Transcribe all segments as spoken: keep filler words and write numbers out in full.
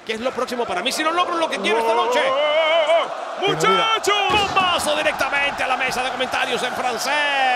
¿Qué es lo próximo para mí si no logro lo que quiero esta noche? ¡Muchachos! ¡Bombazo directamente a la mesa de comentarios en francés!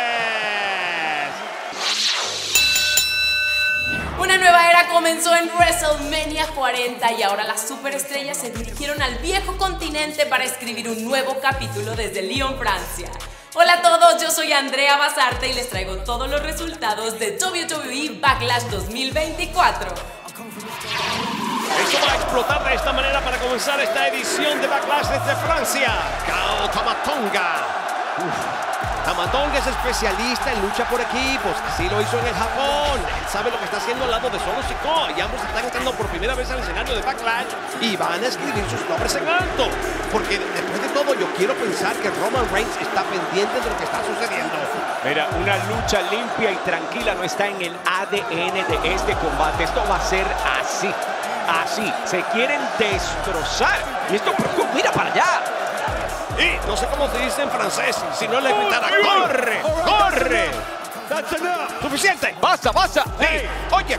Una nueva era comenzó en WrestleMania cuarenta y ahora las superestrellas se dirigieron al viejo continente para escribir un nuevo capítulo desde Lyon, Francia. Hola a todos, yo soy Andrea Basarte y les traigo todos los resultados de W W E Backlash dos mil veinticuatro. Esto va a explotar de esta manera para comenzar esta edición de Backlash desde Francia. Kao Tamatonga. Uf. Tamatonga es especialista en lucha por equipos. Así lo hizo en el Japón. Él sabe lo que está haciendo al lado de Solo Sikoa. Y ambos están entrando por primera vez al escenario de Backlash y van a escribir sus nombres en alto. Porque después de todo yo quiero pensar que Roman Reigns está pendiente de lo que está sucediendo. Mira, una lucha limpia y tranquila no está en el A D N de este combate. Esto va a ser así. Así, se quieren destrozar. Y esto, mira para allá. Y no sé cómo se dice en francés, si no le gritara, ¡corre! ¡Corre! ¡Suficiente! ¡Basta, basta! Sí. Oye,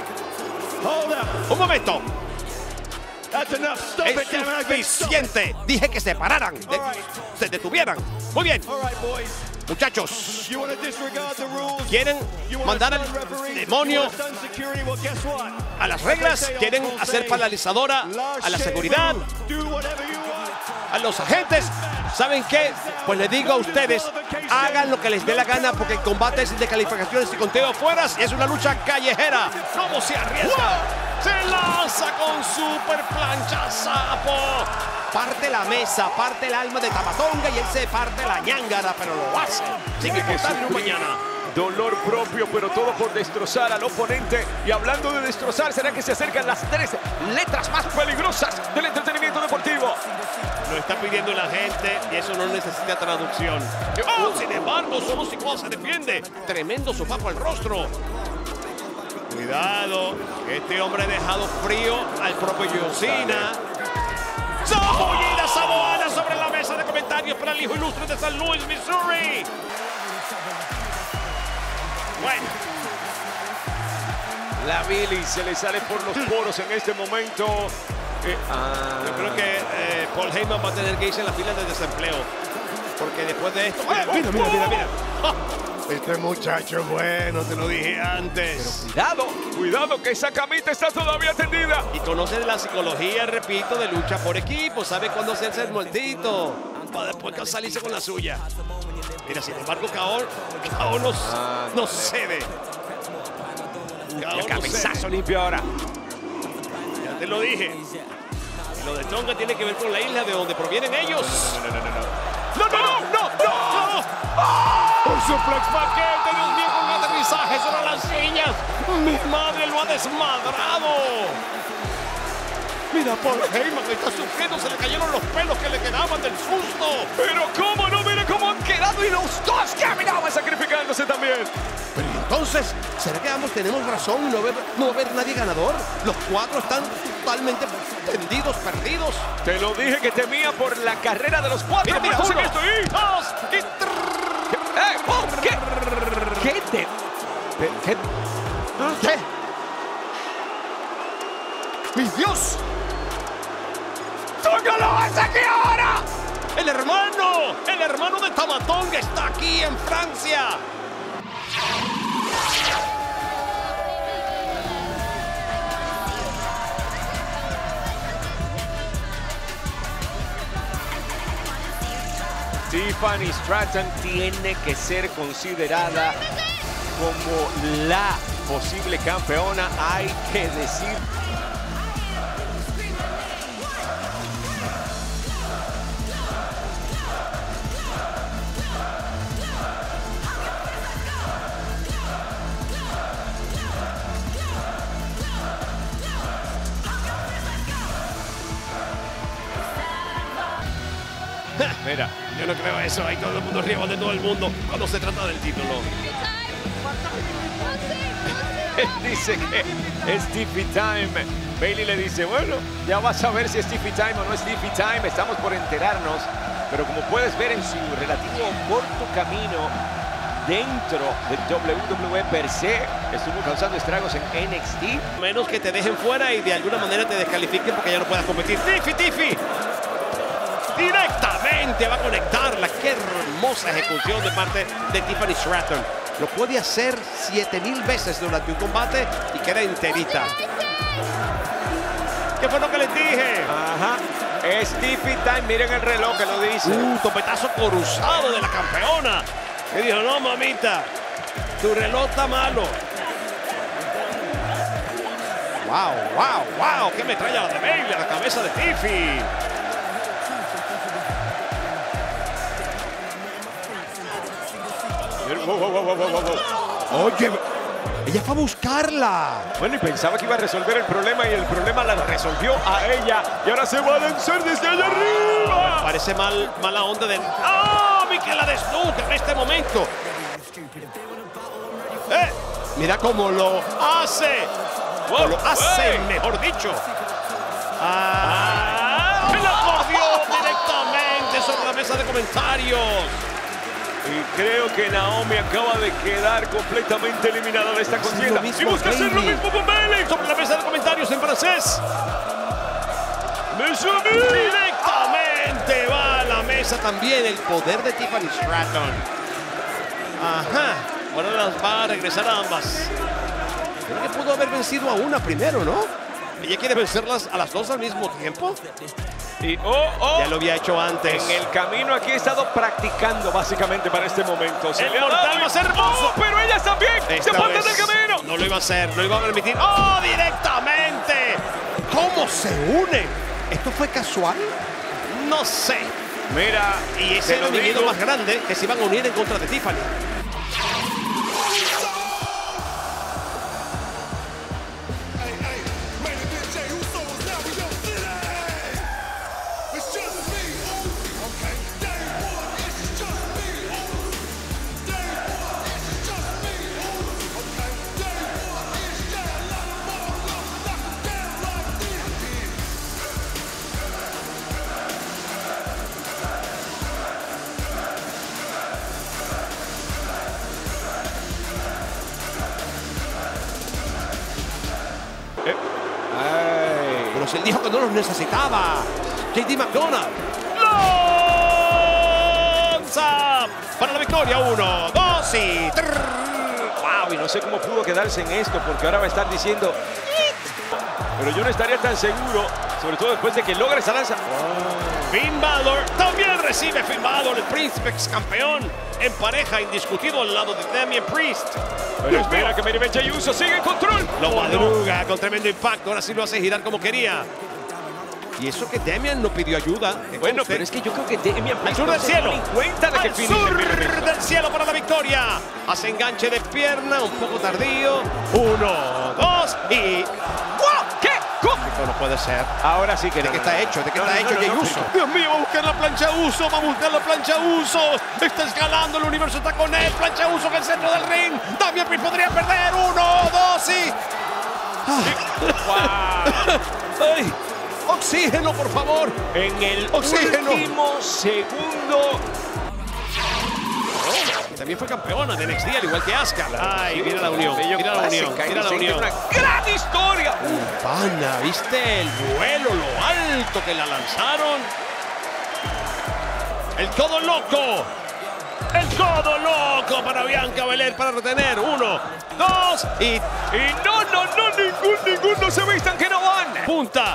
un momento. Es suficiente. Dije que se pararan, de, se detuvieran. Muy bien. Muchachos, quieren mandar al demonio a las reglas, quieren hacer paralizadora a la seguridad, a los agentes. ¿Saben qué? Pues les digo a ustedes, hagan lo que les dé la gana porque el combate es de calificaciones y conteo afuera y es una lucha callejera. ¿Cómo se arriesga? Se lanza con super plancha sapo. Parte la mesa, parte el alma de Tamatonga y él se parte la ñángara, pero lo hace. Sin importarle un mañana. Dolor propio, pero todo por destrozar al oponente. Y hablando de destrozar, ¿será que se acercan las tres letras más peligrosas del entretenimiento deportivo? Lo está pidiendo la gente y eso no necesita traducción. Oh, sin embargo, Solo Sikoa se defiende. Tremendo sopapo al rostro. Cuidado, este hombre ha dejado frío al propio John Cena. ¡Zambullida samoana sobre la mesa de comentarios para el hijo ilustre de San Luis, Missouri! Bueno. La Billy se le sale por los poros en este momento. Eh, ah. Yo creo que eh, Paul Heyman va a tener que irse en la fila de desempleo. Porque después de esto... ¡Mira, mira, mira, mira! mira. ¡Oh! Este muchacho es bueno, te lo dije antes. Pero cuidado, cuidado que esa camita está todavía tendida. Y conoce la psicología, repito, de lucha por equipo. Sabe cuándo hacerse el muertito para después salirse con la suya. Mira, sin embargo, Kao, Kao no, ah, no cede. Kao el cabezazo no limpio ahora. Ya te lo dije. Y lo de Tonga tiene que ver con la isla de donde provienen ellos. No, no, no, no, no. ¡No, no, no! ¡No, no! no. ¡Oh! ¡Un suplex paquete! ¡Dios mío, con un aterrizaje sobre las sillas! ¡Mi madre lo ha desmadrado! Mira, Paul Heyman está sufriendo, se le cayeron los pelos que le quedaban del susto. Pero cómo no, mira cómo han quedado y los dos caminaban sacrificándose también. Pero entonces, ¿será que ambos tenemos razón y no ver, no ver nadie ganador? Los cuatro están totalmente tendidos, perdidos. Te lo dije que temía por la carrera de los cuatro. Mira, mira, uno, esto y dos y ¡Eh! Oh, ¿Qué? ¿Qué te...? ¿Qué? ¿Qué? ¡Mi Dios! ¡Tú no lo vas aquí ahora! ¡El hermano! ¡El hermano de Tamatonga está aquí en Francia! Tiffany Stratton tiene que ser considerada como la posible campeona, hay que decir. Mira, yo no creo eso. Ahí todo el mundo arriba de todo el mundo cuando se trata del título. Él dice que es Tiffy Time. Bayley le dice, bueno, ya vas a ver si es Tiffy Time o no es Tiffy Time. Estamos por enterarnos. Pero como puedes ver en su relativo corto camino dentro del doble u doble u E per se. Estuvo causando estragos en N X T. Menos que te dejen fuera y de alguna manera te descalifiquen porque ya no puedas competir. Tiffy, Tiffy. Directamente va a conectarla. Qué hermosa ejecución de parte de Tiffany Stratton. Lo puede hacer siete mil veces durante un combate y queda enterita. ¿Qué fue lo que les dije? Ajá. Es Tiffy time. Miren el reloj que lo dice. Un topetazo cruzado de la campeona. Que dijo, no, mamita, tu reloj está malo. Wow, wow, wow. Qué metralla la de Bayley a la cabeza de Tiffy. Wow, wow, wow, wow, wow, wow. Oye, ella fue a buscarla. Bueno, y pensaba que iba a resolver el problema y el problema la resolvió a ella. Y ahora se va a lanzar desde allá arriba. Parece mal, mala onda de... ¡Ah! Vi que la desnuca en este momento. Eh, mira cómo lo hace. Wow, lo hace, hey. mejor dicho. Ah, ¡me la corrió directamente sobre la mesa de comentarios! Y creo que Naomi acaba de quedar completamente eliminada de esta contienda. Mismo, y busca Bayley. hacer lo mismo con Bayley. Sobre la mesa de comentarios en francés. Directamente va a la mesa también el poder de Tiffany Stratton. Ajá. Ahora las va a regresar a ambas. Creo que pudo haber vencido a una primero, ¿no? Ella quiere vencerlas a las dos al mismo tiempo. Y oh, oh. Ya lo había hecho antes. En el camino aquí he estado practicando básicamente para este momento. Se el le ha mortal dado más hermoso. Oh, pero ellas también Esta se apartan vez del camino. No lo iba a hacer, no lo iba a permitir. ¡Oh, directamente! ¿Cómo se unen? ¿Esto fue casual? No sé. Mira, y ese era el miedo más grande que se iban a unir en contra de Tiffany. Pero si él dijo que no los necesitaba. J D McDonald lanza para la victoria. Uno, dos y tres. Wow, y no sé cómo pudo quedarse en esto porque ahora va a estar diciendo. Pero yo no estaría tan seguro, sobre todo después de que logre esa lanza. Wow. Finn Balor también recibe Finn Balor, el príncipe ex campeón en pareja, indiscutido al lado de Damian Priest. Pero espera que Bayley Damian Priest sigue en control. Lo madruga con tremendo impacto. Ahora sí lo hace girar como quería. Y eso que Damian no pidió ayuda. Bueno, pero es que yo creo que Damian al sur del cielo. Cuenta de que al sur del cielo para la victoria. Hace enganche de pierna, un poco tardío. Uno, dos y... ¡Wow! ¿Qué? ¿Cómo? No puede ser. Ahora sí que... ¿De qué está hecho? ¿De qué no, está no, hecho no, Jey no, Uso? no. Dios mío, va a buscar la plancha Uso. Va a buscar la plancha Uso. Está escalando, el universo está con él. Plancha Uso en el centro del ring. Damian Priest podría perder. Uno, dos y... Ah. Wow. Ay. Oxígeno, por favor. En el Oxígeno. último segundo. Oh, también fue campeona de N X T, al igual que Asuka. Ay, mira la unión. Mira la unión. Mira la unión. Una gran historia. Uh, pana, ¿viste el vuelo, lo alto que la lanzaron? El codo loco. El codo loco para Bianca Belair para retener. Uno, dos y... Y no, no, no, ningún, ningún, no se vistan que no van. Punta.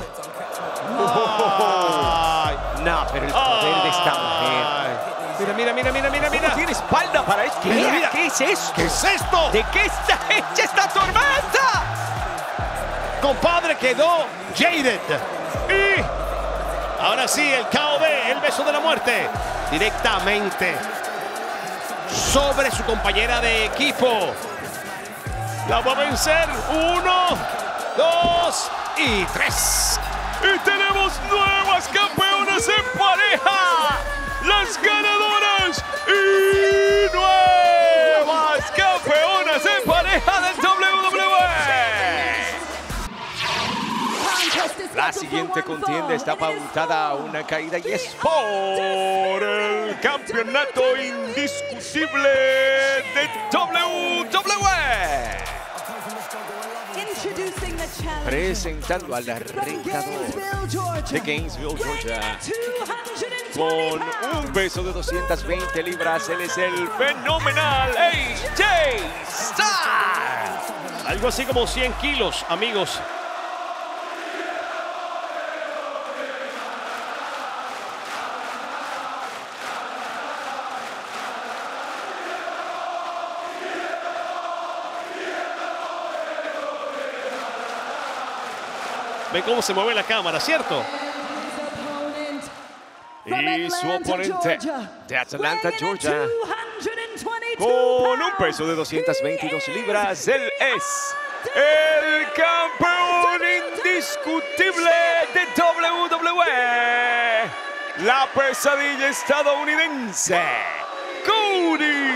Ay. No, pero el poder Ay. de esta mujer. Mira, mira, mira, mira, mira, mira. No tiene espalda para esto. ¿Qué? Mira, mira. ¿Qué es esto? ¿Qué es esto? ¿De qué está hecha esta tormenta? Compadre, quedó jaded. Y ahora sí, el K O D, el beso de la muerte. Directamente sobre su compañera de equipo. La va a vencer. Uno, dos y tres. Y tenemos nuevas campeonas en pareja. Las ganadoras y nuevas campeonas en pareja del doble u doble u E. La siguiente contienda está pautada a una caída y es por el campeonato indiscutible de W W E. Presentando al retador de Gainesville, Georgia, con un peso de doscientas veinte libras, él es el fenomenal A J Styles. Algo así como cien kilos, amigos. Ven cómo se mueve la cámara, ¿cierto? Y su oponente de Atlanta, Georgia, con un peso de doscientas veintidós libras, él es el campeón indiscutible de W W E, la pesadilla estadounidense, Cody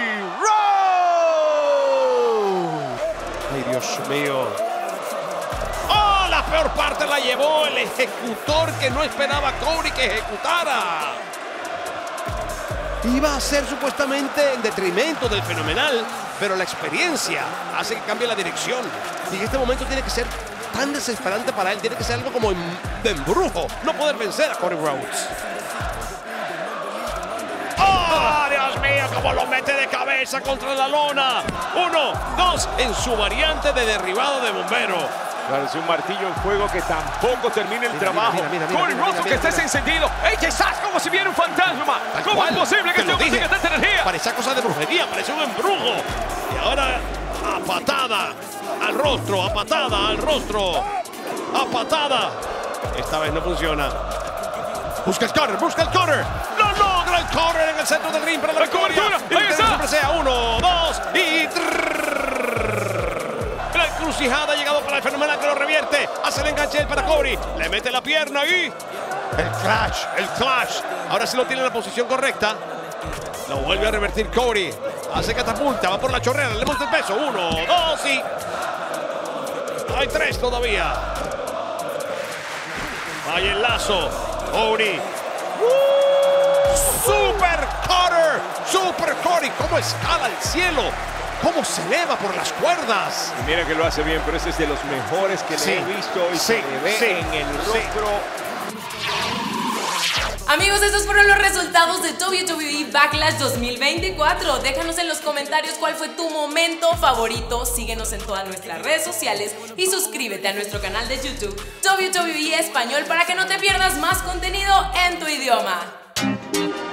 Rhodes. Ay, Dios mío. La peor parte la llevó el ejecutor que no esperaba Cody que ejecutara. Iba a ser supuestamente en detrimento del fenomenal, pero la experiencia hace que cambie la dirección. Y en este momento tiene que ser tan desesperante para él, tiene que ser algo como de embrujo, no poder vencer a Cody Rhodes. ¡Oh, Dios mío! ¡Cómo lo mete de cabeza contra la lona! Uno, dos, en su variante de derribado de bombero. Parece un martillo en fuego que tampoco termina el mira, trabajo. Mira, mira, mira, Cody mira, Rhodes mira, que estés encendido. ¡Ey, estás como si viera un fantasma! Tal ¿Cómo cual, es posible que te lo este hombre dije. tenga tanta energía? Parecía cosa de brujería, parecía un embrujo. Y ahora a patada al rostro, a patada al rostro, a patada. Esta vez no funciona. Busca el cutter, busca el cutter. No logra el cutter en el centro del ring para la, la victoria. cobertura. Ahí está. Presea. Uno, dos y la encrucijada ha llegado para el fenomenal que lo revierte. Hace el enganche él para Cody. Le mete la pierna y el clash, el clash. Ahora sí lo tiene en la posición correcta. Lo vuelve a revertir Cody. Hace catapulta, va por la chorrera. Le monta el peso. Uno, dos y hay tres todavía. Hay el lazo. Cody. ¡Uh! Super cutter. Super Cody. ¿Cómo escala el cielo? ¿Cómo se eleva por las cuerdas? Y mira que lo hace bien, pero ese es de los mejores que sí, le he visto y sí, se le ve sí, en el rostro. Amigos, estos fueron los resultados de W W E Backlash dos mil veinticuatro. Déjanos en los comentarios cuál fue tu momento favorito. Síguenos en todas nuestras redes sociales y suscríbete a nuestro canal de YouTube W W E Español para que no te pierdas más contenido en tu idioma.